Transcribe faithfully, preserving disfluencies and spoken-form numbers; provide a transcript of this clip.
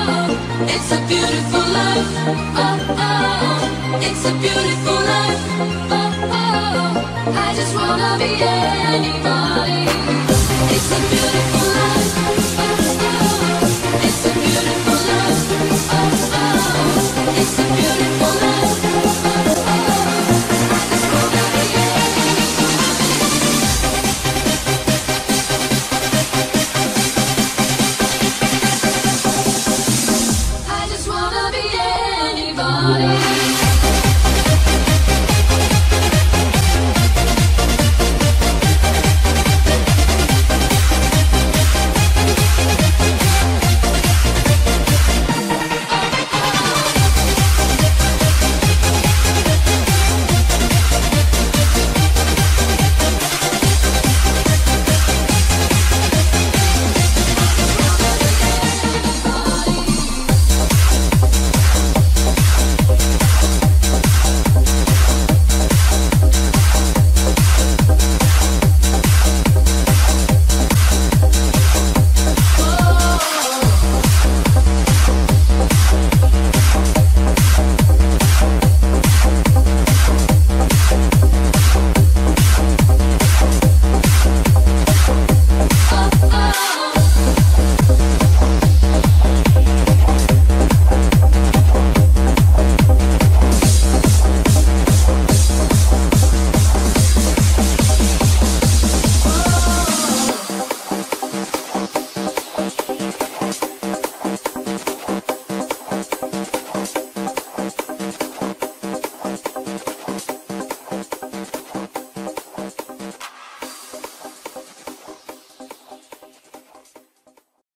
It's a beautiful life. Oh, oh, it's a beautiful life. Oh, oh, I just wanna be anybody. It's a beautiful life. Oh, oh, it's a beautiful life. Oh, oh, it's a beautiful life. Oh, oh, I just wanna be I just wanna be anybody.